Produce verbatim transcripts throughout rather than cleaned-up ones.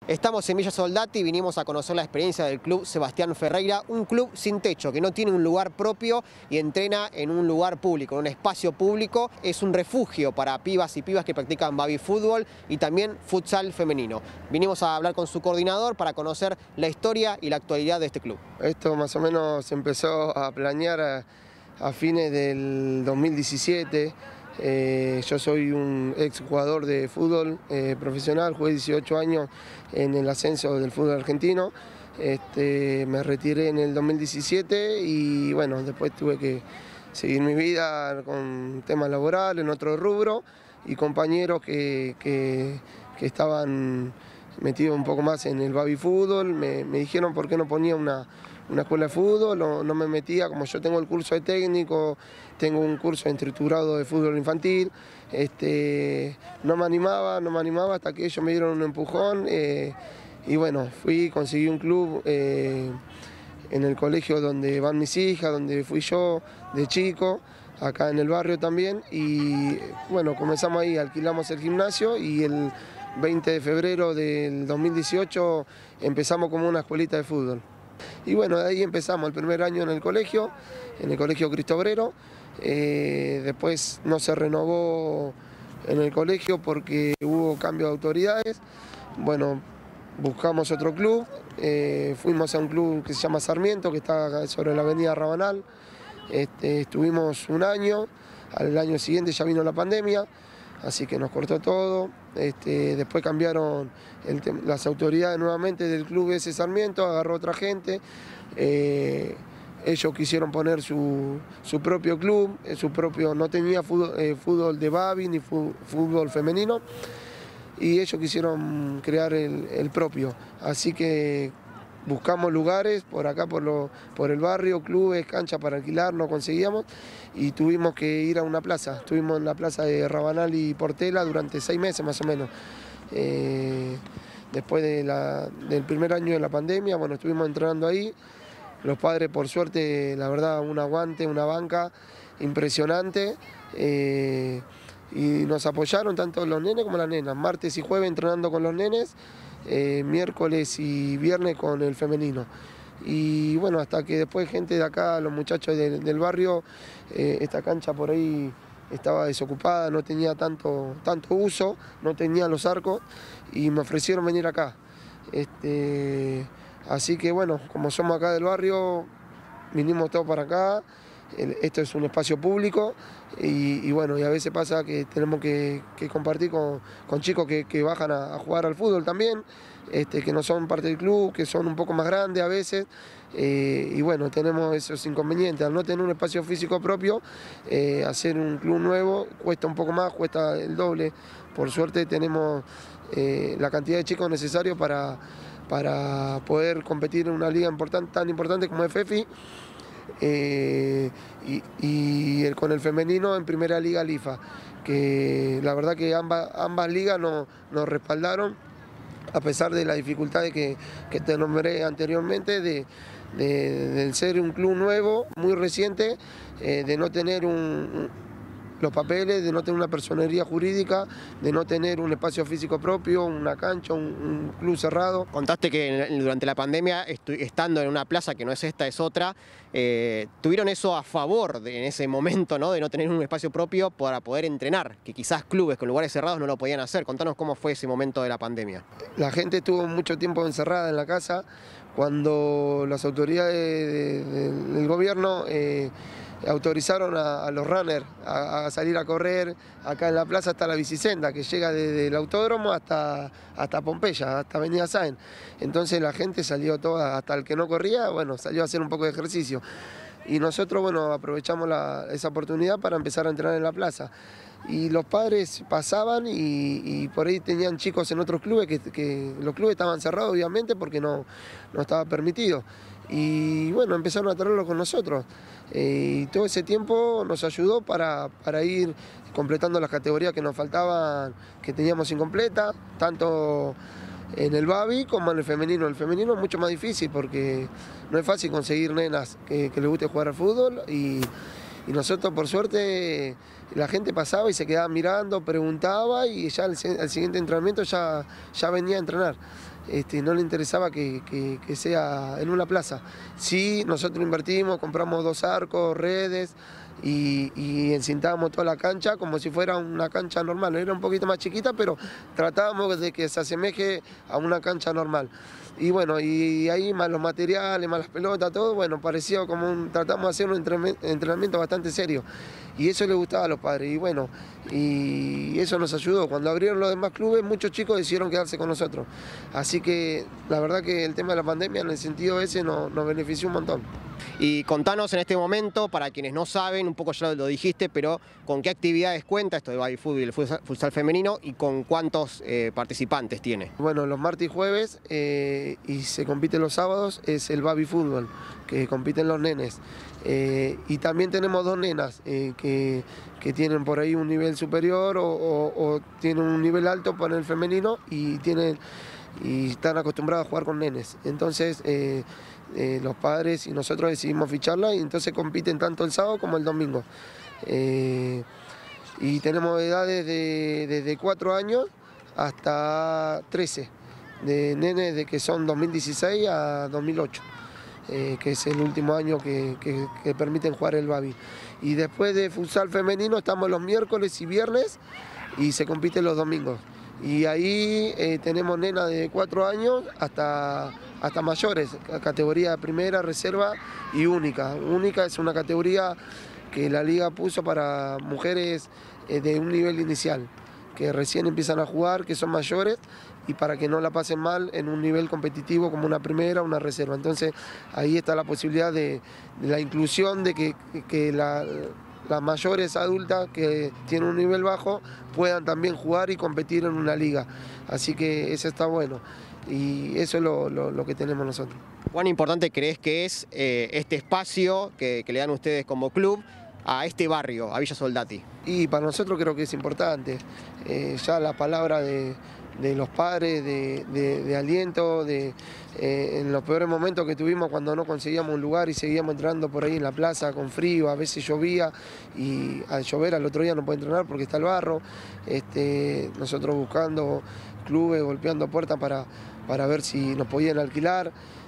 Estamos en Villa Soldati y vinimos a conocer la experiencia del club Sebastián Ferreira, un club sin techo, que no tiene un lugar propio y entrena en un lugar público, en un espacio público. Es un refugio para pibas y pibas que practican baby fútbol y también futsal femenino. Vinimos a hablar con su coordinador para conocer la historia y la actualidad de este club. Esto más o menos se empezó a planear a, a fines del dos mil diecisiete. Eh, yo soy un ex jugador de fútbol eh, profesional, jugué dieciocho años en el ascenso del fútbol argentino. Este, me retiré en el dos mil diecisiete y bueno, después tuve que seguir mi vida con temas laborales, en otro rubro, y compañeros que, que, que estaban metidos un poco más en el baby fútbol, me, me dijeron por qué no ponía una, una escuela de fútbol, no, no me metía, como yo tengo el curso de técnico, tengo un curso de estructurado de fútbol infantil, este, no me animaba, no me animaba hasta que ellos me dieron un empujón, eh, y bueno, fui, conseguí un club eh, en el colegio donde van mis hijas, donde fui yo de chico, acá en el barrio también, y bueno, comenzamos ahí, alquilamos el gimnasio y el veinte de febrero del dos mil dieciocho empezamos como una escuelita de fútbol. Y bueno, de ahí empezamos el primer año en el colegio, en el colegio Cristo Obrero. Eh, después no se renovó en el colegio porque hubo cambio de autoridades. Bueno, buscamos otro club, eh, fuimos a un club que se llama Sarmiento, que está sobre la avenida Rabanal. Este, estuvimos un año, al año siguiente ya vino la pandemia, así que nos cortó todo. Este, después cambiaron el, las autoridades nuevamente del club ese Sarmiento, agarró otra gente. Eh, ellos quisieron poner su, su propio club, su propio, no tenía fútbol, eh, fútbol de baby ni fútbol femenino, y ellos quisieron crear el, el propio. Así que buscamos lugares por acá, por, lo, por el barrio, clubes, canchas para alquilar, no conseguíamos y tuvimos que ir a una plaza. Estuvimos en la plaza de Rabanal y Portela durante seis meses más o menos. Eh, después de la, del primer año de la pandemia, bueno, estuvimos entrenando ahí. Los padres, por suerte, la verdad, un aguante, una banca impresionante. Eh, y nos apoyaron tanto los nenes como las nenas. Martes y jueves entrenando con los nenes. Eh, miércoles y viernes con el femenino. Y bueno, hasta que después gente de acá, los muchachos de, del barrio, eh, esta cancha por ahí estaba desocupada, no tenía tanto, tanto uso, no tenía los arcos y me ofrecieron venir acá. Este, así que bueno, como somos acá del barrio, vinimos todos para acá. Esto es un espacio público y, y bueno, y a veces pasa que tenemos que, que compartir con, con chicos que, que bajan a, a jugar al fútbol también, este, que no son parte del club, que son un poco más grandes a veces, eh, y bueno, tenemos esos inconvenientes. Al no tener un espacio físico propio, eh, hacer un club nuevo cuesta un poco más, cuesta el doble. Por suerte tenemos eh, la cantidad de chicos necesarios para, para poder competir en una liga importante, tan importante como es FEFI. Eh, y, y el, con el femenino en Primera Liga Lifa, que la verdad que ambas, ambas ligas nos, nos respaldaron a pesar de las dificultades que, que te nombré anteriormente, de, de, de ser un club nuevo, muy reciente, eh, de no tener un, un los papeles, de no tener una personería jurídica, de no tener un espacio físico propio, una cancha, un, un club cerrado. Contaste que durante la pandemia, estando en una plaza que no es esta, es otra, eh, tuvieron eso a favor de, en ese momento, ¿no?, de no tener un espacio propio para poder entrenar, que quizás clubes con lugares cerrados no lo podían hacer. Contanos cómo fue ese momento de la pandemia. La gente estuvo mucho tiempo encerrada en la casa cuando las autoridades de, de, del gobierno eh, autorizaron a, a los runners a, a salir a correr. Acá en la plaza está la bicisenda que llega desde el autódromo hasta, hasta Pompeya, hasta Avenida Sáenz. Entonces la gente salió toda, hasta el que no corría, bueno, salió a hacer un poco de ejercicio. Y nosotros, bueno, aprovechamos la, esa oportunidad para empezar a entrenar en la plaza. Y los padres pasaban y, y por ahí tenían chicos en otros clubes, que, que los clubes estaban cerrados obviamente porque no, no estaba permitido. Y bueno, empezaron a traerlo con nosotros. Eh, y todo ese tiempo nos ayudó para, para ir completando las categorías que nos faltaban, que teníamos incompletas, tanto en el baby como en el femenino. El femenino es mucho más difícil porque no es fácil conseguir nenas que, que les guste jugar al fútbol y, y nosotros por suerte la gente pasaba y se quedaba mirando, preguntaba y ya al, al siguiente entrenamiento ya, ya venía a entrenar. este, no le interesaba que, que, que sea en una plaza. Sí, nosotros invertimos, compramos dos arcos, redes y, y encintamos toda la cancha como si fuera una cancha normal. Era un poquito más chiquita, pero tratábamos de que se asemeje a una cancha normal. Y bueno, y ahí más los materiales, más las pelotas, todo, bueno, parecía como un, tratamos de hacer un entrenamiento bastante serio. Y eso le gustaba a los padres, y bueno, y eso nos ayudó. Cuando abrieron los demás clubes, muchos chicos decidieron quedarse con nosotros. Así que la verdad que el tema de la pandemia, en el sentido ese, nos, nos benefició un montón. Y contanos en este momento, para quienes no saben, un poco ya lo dijiste, pero ¿con qué actividades cuenta esto de baby fútbol y el futsal femenino y con cuántos eh, participantes tiene? Bueno, los martes y jueves, eh, y se compite los sábados, es el baby fútbol, que compiten los nenes. Eh, y también tenemos dos nenas eh, que, que tienen por ahí un nivel superior o, o, o tienen un nivel alto para el femenino y, tienen, y están acostumbradas a jugar con nenes. Entonces eh, eh, los padres y nosotros decidimos ficharla y entonces compiten tanto el sábado como el domingo. Eh, y tenemos edades de, desde cuatro años hasta trece, de nenes de que son dos mil dieciséis a dos mil ocho. Eh, que es el último año que, que, que permiten jugar el baby. Y después de futsal femenino estamos los miércoles y viernes y se compite los domingos. Y ahí eh, tenemos nenas de cuatro años hasta, hasta mayores, categoría primera, reserva y única. Única es una categoría que la liga puso para mujeres eh, de un nivel inicial, que recién empiezan a jugar, que son mayores, y para que no la pasen mal en un nivel competitivo como una primera o una reserva. Entonces ahí está la posibilidad de, de la inclusión de que, que la, las mayores adultas que tienen un nivel bajo puedan también jugar y competir en una liga. Así que eso está bueno y eso es lo, lo, lo que tenemos nosotros. ¿Cuán importante crees que es eh, este espacio que, que le dan ustedes como club a este barrio, a Villa Soldati? Y para nosotros creo que es importante. Eh, ya la palabra de... de los padres, de, de, de aliento, de, eh, en los peores momentos que tuvimos cuando no conseguíamos un lugar y seguíamos entrenando por ahí en la plaza con frío, a veces llovía y al llover al otro día no puede entrenar porque está el barro, este, nosotros buscando clubes, golpeando puertas para, para ver si nos podían alquilar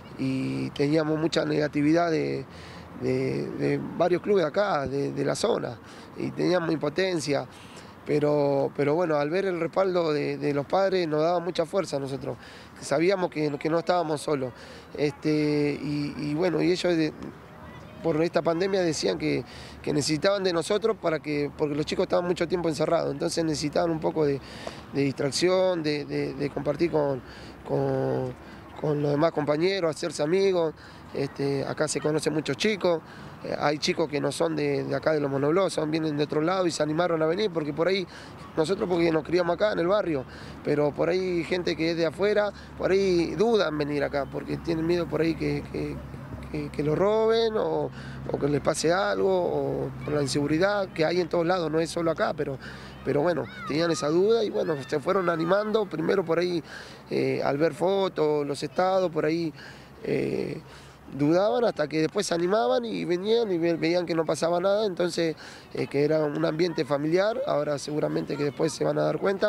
y teníamos mucha negatividad de, de, de varios clubes acá, de, de la zona, y teníamos impotencia. Pero, pero bueno, al ver el respaldo de, de los padres nos daba mucha fuerza a nosotros. Sabíamos que, que no estábamos solos. Este, y, y bueno, y ellos de, por esta pandemia decían que, que necesitaban de nosotros para que, porque los chicos estaban mucho tiempo encerrados, entonces necesitaban un poco de, de distracción, de, de, de compartir con, con, con los demás compañeros, hacerse amigos. Este, acá se conocen muchos chicos, eh, hay chicos que no son de, de acá de los Monoblos, son, vienen de otro lado y se animaron a venir, porque por ahí, nosotros porque nos criamos acá en el barrio, pero por ahí gente que es de afuera, por ahí dudan venir acá, porque tienen miedo por ahí que, que, que, que lo roben o, o que les pase algo, o por la inseguridad que hay en todos lados, no es solo acá, pero... Pero bueno, tenían esa duda y bueno, se fueron animando, primero por ahí eh, al ver fotos, los estados, por ahí eh, dudaban hasta que después se animaban y venían y veían que no pasaba nada, entonces eh, que era un ambiente familiar, ahora seguramente que después se van a dar cuenta.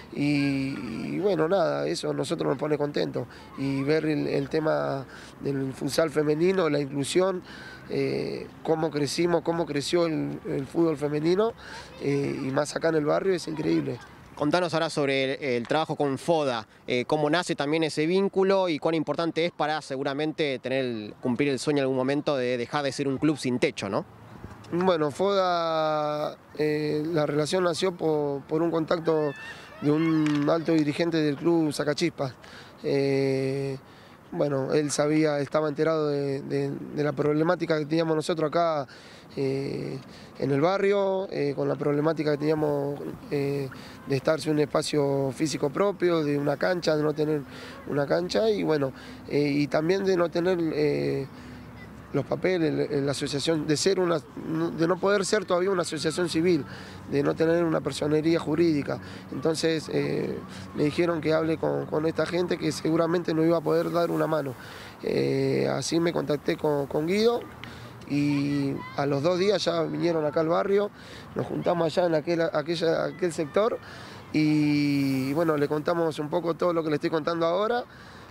Y, y bueno, nada, eso a nosotros nos pone contentos. Y ver el, el tema del futsal femenino, la inclusión, eh, cómo crecimos, cómo creció el, el fútbol femenino, eh, y más acá en el barrio, es increíble. Contanos ahora sobre el, el trabajo con FODA, eh, cómo nace también ese vínculo y cuán importante es para seguramente tener el, cumplir el sueño en algún momento de dejar de ser un club sin techo, ¿no? Bueno, FODA, eh, la relación nació por, por un contacto de un alto dirigente del club Sacachispas. Eh, bueno, él sabía, estaba enterado de, de, de la problemática que teníamos nosotros acá eh, en el barrio, eh, con la problemática que teníamos eh, de estar sin un espacio físico propio, de una cancha, de no tener una cancha y bueno, eh, y también de no tener... Eh, los papeles, la asociación, de ser una, de no poder ser todavía una asociación civil, de no tener una personería jurídica. Entonces eh, me dijeron que hable con, con esta gente que seguramente nos iba a poder dar una mano. Eh, así me contacté con, con Guido y a los dos días ya vinieron acá al barrio, nos juntamos allá en aquel, aquella, aquel sector y bueno, le contamos un poco todo lo que le estoy contando ahora.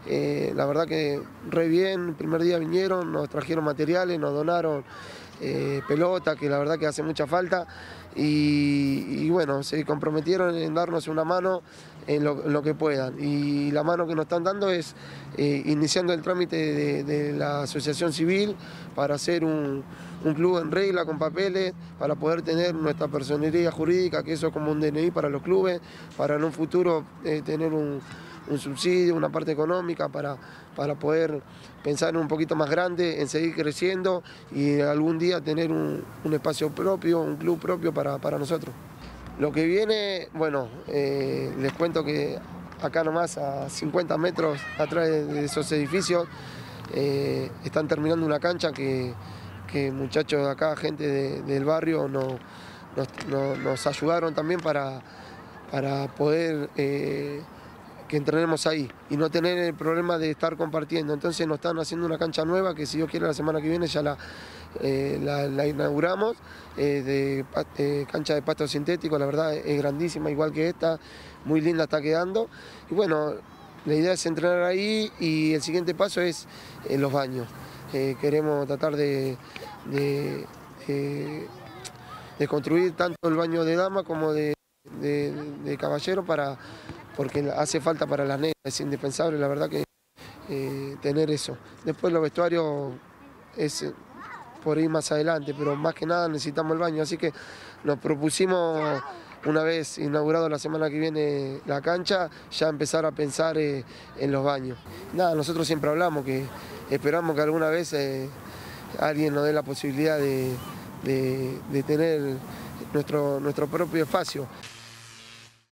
eh, la verdad que re bien, el primer día vinieron, nos trajeron materiales, nos donaron eh, pelota, que la verdad que hace mucha falta, y, y bueno, se comprometieron en darnos una mano en lo, en lo que puedan, y la mano que nos están dando es eh, iniciando el trámite de, de la asociación civil para hacer un, un club en regla con papeles, para poder tener nuestra personería jurídica, que eso es como un D N I para los clubes, para en un futuro eh, tener un, un subsidio, una parte económica para, para poder pensar en un poquito más grande, en seguir creciendo y algún día tener un, un espacio propio, un club propio para, para nosotros. Lo que viene, bueno, eh, les cuento que acá nomás a cincuenta metros atrás de esos edificios eh, están terminando una cancha que, que muchachos de acá, gente de, del barrio, no, nos, no, nos ayudaron también para, para poder eh, que entrenemos ahí y no tener el problema de estar compartiendo. Entonces nos están haciendo una cancha nueva que si Dios quiere la semana que viene ya la, eh, la, la inauguramos, eh, de eh, cancha de pasto sintético, la verdad es grandísima, igual que esta, muy linda está quedando. Y bueno, la idea es entrenar ahí y el siguiente paso es eh, los baños. Eh, queremos tratar de, de, de, de construir tanto el baño de dama como de, de, de caballero para... porque hace falta para las nenas, es indispensable, la verdad que eh, tener eso. Después los vestuarios es por ir más adelante, pero más que nada necesitamos el baño, así que nos propusimos, una vez inaugurado la semana que viene la cancha, ya empezar a pensar eh, en los baños. Nada, nosotros siempre hablamos que esperamos que alguna vez eh, alguien nos dé la posibilidad de, de, de tener nuestro, nuestro propio espacio.